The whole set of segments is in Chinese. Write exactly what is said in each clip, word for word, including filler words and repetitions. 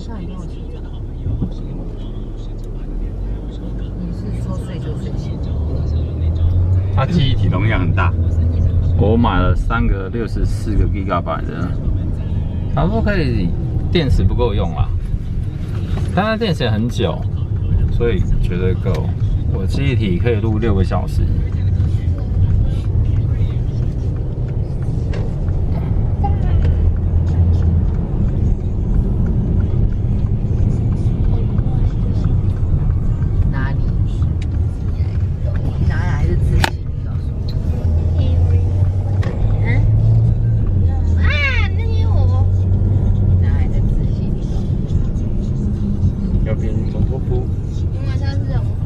下雨跟我骑的。你是说睡就睡醒？ 它记忆体容量很大。我买了三个六十四个 G B 的，差不多可以，电池不够用啦。但它电池也很久，所以绝对够。我记忆体可以录六个小时。 哪里？哪来的自信？你告诉我。嗯？啊，那天我哪来的自信？你告诉我。 右边总统府。 你晚上是什么？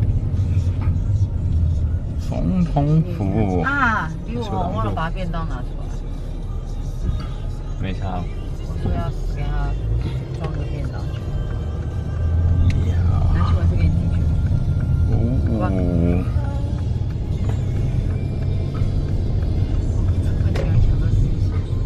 总统府啊，因为我忘了把便当拿出来。 没差。 我说要给他装个便当去。 呀， 拿去我这边进去。 哦。 快点抢到自己。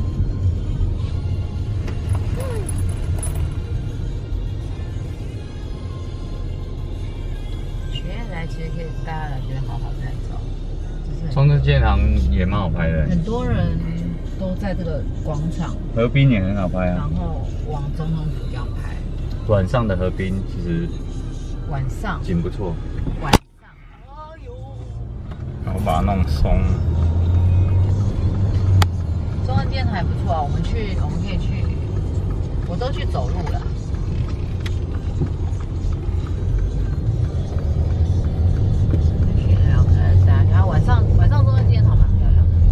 学院来其实可以大家来这边好好拍照。 中正纪念堂也蛮好拍的， 很多人都在这个广场， 河滨也很好拍然啊。 后往总统府这样拍。 晚上的河滨其实晚上， 景不错。 晚上，哎呦， 然后把它弄松。 中正纪念堂还不错啊，我们去，我们可以去，我都去走路了。还要看大家，然后晚上晚上中正纪念堂蛮漂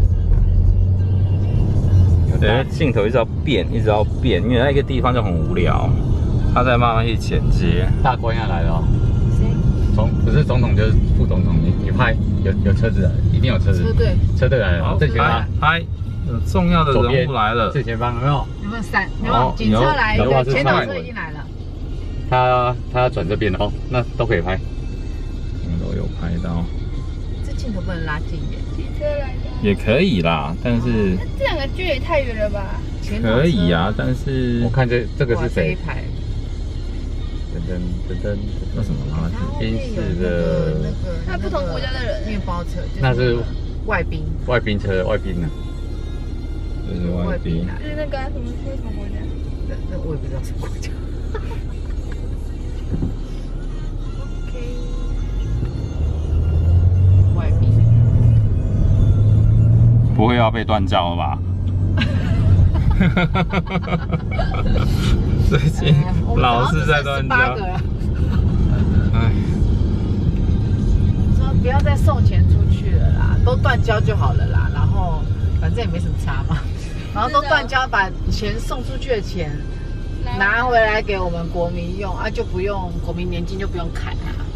亮的。 对，镜头一直要变，一直要变，因为那个地方就很无聊，它在慢慢去剪接。大官要来了哦。 谁？ 总不是总统就是副总统，你你拍有有车子来，一定有车子。 车队， 车队来了， 好正前方，拍，有重要的人物来了。正前方有没有？ 有没有闪？有没有？警车来，对，前导车已经来了。 他他要转这边哦，那都可以拍，我们都有拍到。 这镜头不能拉近一点。 骑车来的。 也可以啦，但是那这两个距离太远了吧？ 可以啊，但是我看这这个是谁？噔噔噔噔，那什么啊？宾士的， 那不同国家的人。 面包车， 那是外宾， 外宾车，外宾呢？这是外宾。 就是那个什么说什么国家？ 那那我也不知道什么国家。OK， 外宾。 不会要被断交了吧？最近老是在断交。哎， 说不要再送钱出去了啦，都断交就好了啦。然后反正也没什么差嘛。然后都断交，把钱送出去的钱拿回来给我们国民用啊，就不用国民年金就不用砍啊。